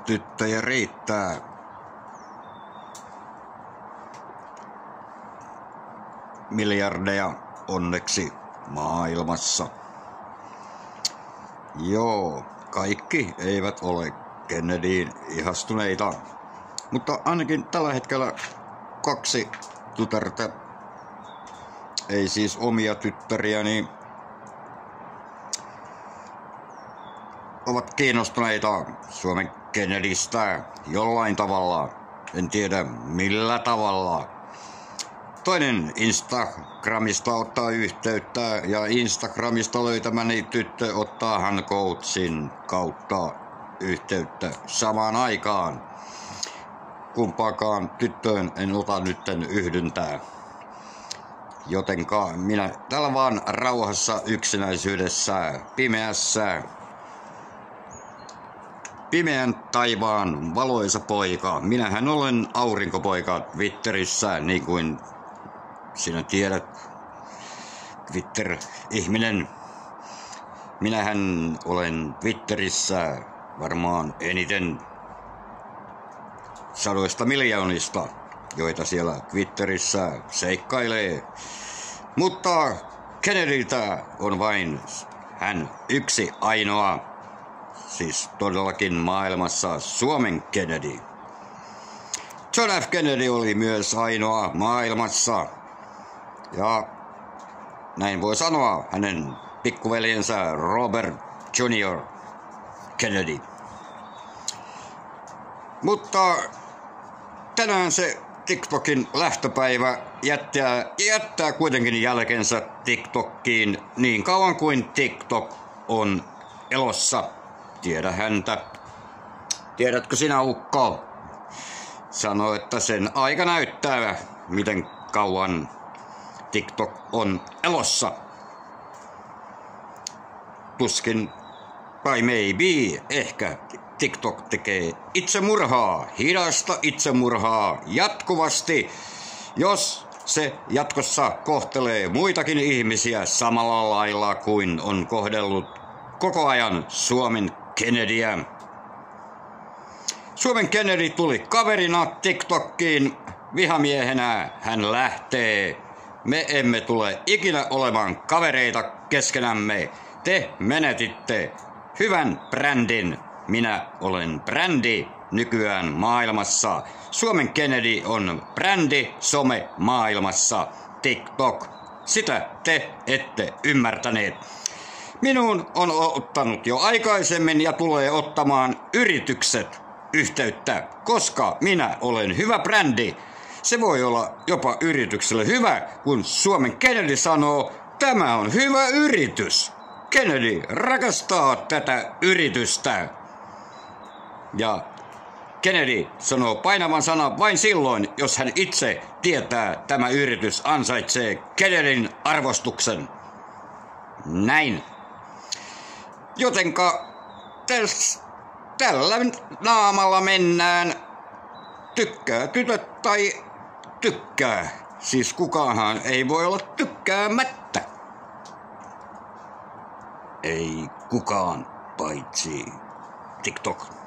tyttöjä riittää. Miljardeja onneksi maailmassa. Joo, kaikki eivät ole Kennedyin ihastuneita, mutta ainakin tällä hetkellä 2 tytärtä, ei siis omia tyttäriäni, ovat kiinnostuneita Suomen Kennedystä jollain tavalla. En tiedä millä tavalla. Toinen Instagramista ottaa yhteyttä ja Instagramista löytämäni tyttö ottaa Handcoachin kautta yhteyttä samaan aikaan. Kumpaakaan tyttöön en ota nytten yhdyntää. Jotenka minä täällä vaan rauhassa yksinäisyydessä, pimeän taivaan valoisa poika. Minähän olen aurinkopoika Twitterissä, niin kuin sinä tiedät, Twitter-ihminen. Minähän olen Twitterissä varmaan eniten 100 miljoonista, joita siellä Twitterissä seikkailee. Mutta Kennedyltä on vain hän yksi ainoa, siis todellakin maailmassa Suomen Kennedy. John F. Kennedy oli myös ainoa maailmassa. Ja näin voi sanoa hänen pikkuveljensä Robert Jr. Kennedy. Mutta tänään se TikTokin lähtöpäivä jättää kuitenkin jälkensä TikTokkiin niin kauan kuin TikTok on elossa. Tiedä häntä. Tiedätkö sinä, ukko? Sano, että sen aika näyttää, miten kauan TikTok on elossa. Tuskin, tai maybe, ehkä TikTok tekee itsemurhaa, hidasta itsemurhaa jatkuvasti, jos se jatkossa kohtelee muitakin ihmisiä samalla lailla kuin on kohdellut koko ajan Suomen Kennedyä. Suomen Kennedy tuli kaverina TikTokkiin, vihamiehenä hän lähtee. Me emme tule ikinä olemaan kavereita keskenämme. Te menetitte hyvän brändin. Minä olen brändi nykyään maailmassa. Suomen Kennedy on brändi some maailmassa. TikTok. Sitä te ette ymmärtäneet. Minuun on ottanut jo aikaisemmin ja tulee ottamaan yritykset yhteyttä, koska minä olen hyvä brändi. Se voi olla jopa yritykselle hyvä, kun Suomen Kennedy sanoo, tämä on hyvä yritys. Kennedy rakastaa tätä yritystä. Ja Kennedy sanoo painavan sanan vain silloin, jos hän itse tietää, tämä yritys ansaitsee Kennedyn arvostuksen. Näin. Jotenka tällä naamalla mennään. Tykkää tytöt tai tykkää. Siis kukaanhan ei voi olla tykkäämättä. Ei kukaan paitsi TikTok.